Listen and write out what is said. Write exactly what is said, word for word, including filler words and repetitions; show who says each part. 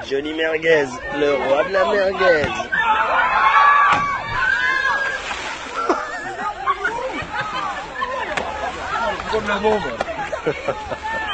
Speaker 1: Johnny Merguez, le roi de la merguez.
Speaker 2: Comme la bombe.